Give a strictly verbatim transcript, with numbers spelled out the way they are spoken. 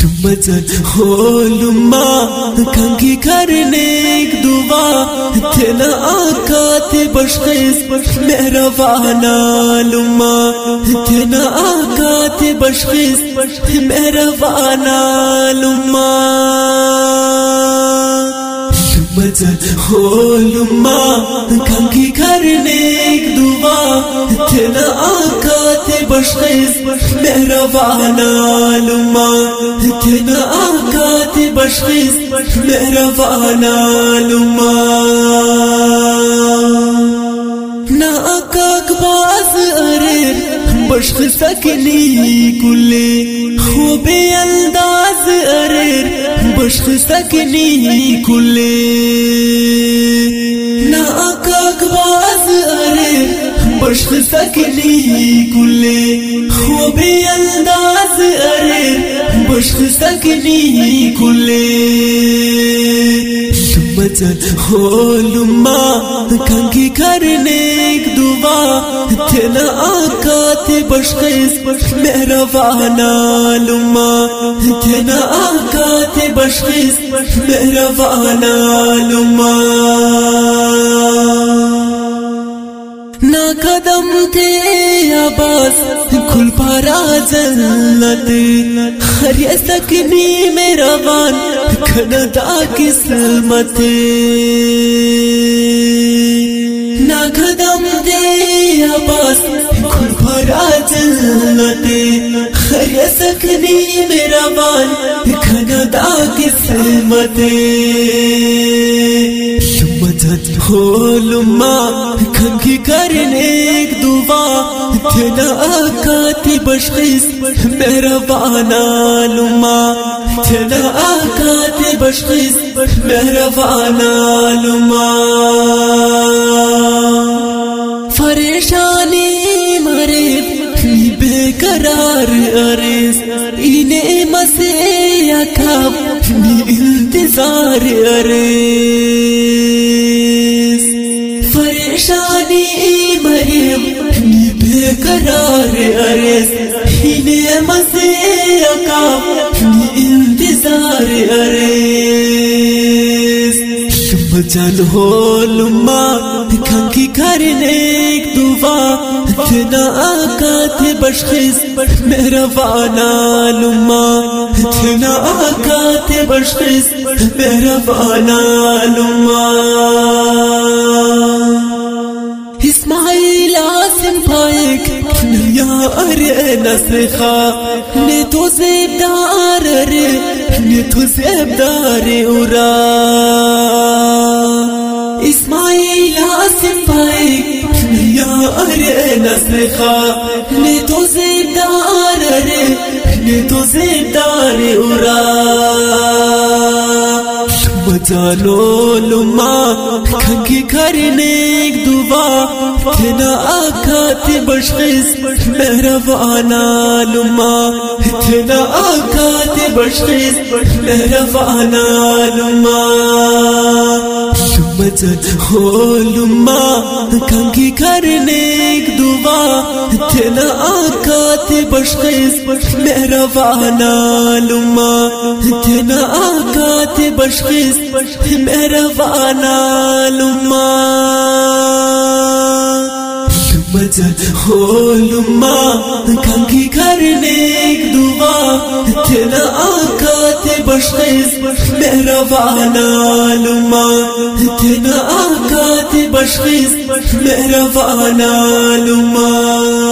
मजल होलुमा कंगी करने एक दुआ तेना आका ते बख्शिश मेहरबाना लुमा तेना आका ते बख्शिश मेहरबाना लुमा मजल होलुमा कंगी करने एक दुआ तेना आका ते बख्शिश मेहरबाना लुमा तेना आका ते बख्शिश मेहरबाना लुमा ना आका बाज अरे बख्शिश सकनी कुले खूबे अंदाज अरे बख्शिश सकनी कुले ना आका बाज अरे बख्शिश सकनी कुले खूबे अंदाज अरे बख्शिश सकनी कुले मजल होलुमा कंगी करने एक दुआ तेना आका ते बख्शिश मेहरबाना लुमा तेना आका ते बख्शिश मेहरबाना लुमा ना कदम थे आबास खुल पारा जन्नत हर ये सकनी मेरा बान खनदा किस्मत ना कदम थे आबास खुल पारा जन्नत हर ये सकनी मेरा बान खनदा किस्मत मजल होलुमा कंगी करने एक दुआ तेना आका ते बख्शिश मेहरबाना लुमा तेना आका ते बख्शिश मेहरबाना लुमा परेशानी मरे बेकरार अरेस इने मसे आका इंतजार अरेस परेशानी मरियम बेकरार अरेस इने मसे आका इंतजार अरेस मजल होलुमा कंगी करने एक दुआ तेना आका ते बख्शिश मेहरबाना लुमा तेना आका ते बख्शिश मेहरबाना लुमा इस्माइल आसिम फाइक या अरे नसखा ने तो ज़ेबदार रे ने तो ज़ेबदार उरा इस्माइल आसिम फाइक या अरे नसखा ने तो ज़ेबदार रे ने तो ज़ेबदार उरा मजालो लुमा कंगी करने एक दुआ तेना आका ते बख्शिश मेहरबाना लुमा तेना आका ते बख्शिश मेहरबाना लुमा मजल होलुमा कंगी करने एक दुआ तेना आका ते बख्शिश मेहरबाना लुमा तेना आका ते बख्शिश मेहरबाना लुमा मजल होलुमा कंगी करने एक दुआ तेना आका ते बख्शिश मेहरबाना लुमा तेना आका ते बख्शिश मेहरबाना लुमा।